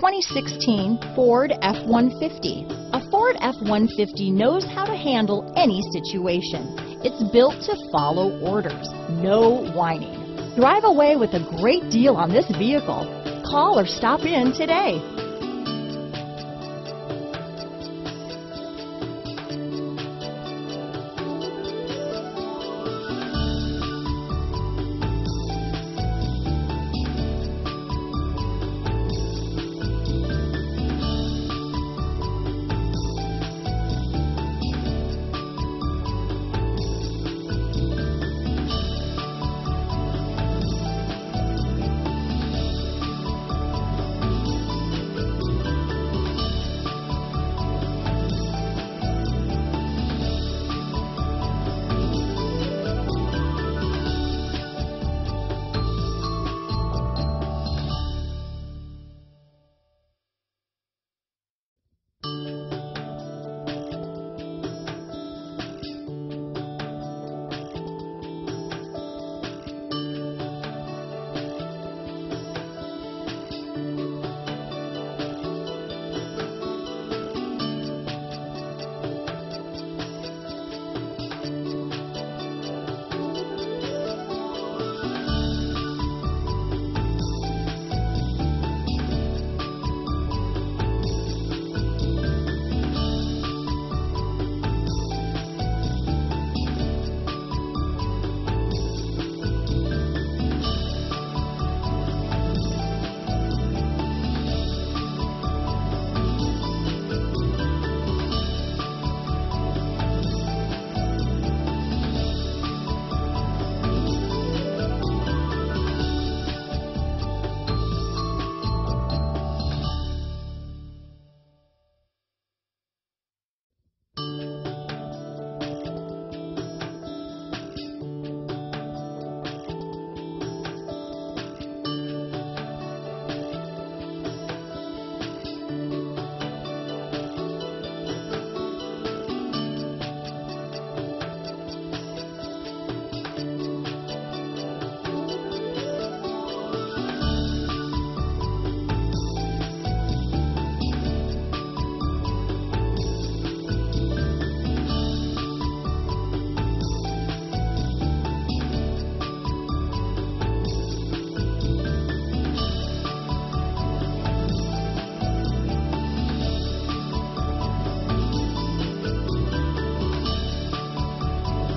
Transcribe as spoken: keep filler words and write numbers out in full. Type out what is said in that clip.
twenty sixteen Ford F one fifty. A Ford F one fifty knows how to handle any situation. It's built to follow orders, no whining. Drive away with a great deal on this vehicle. Call or stop in today.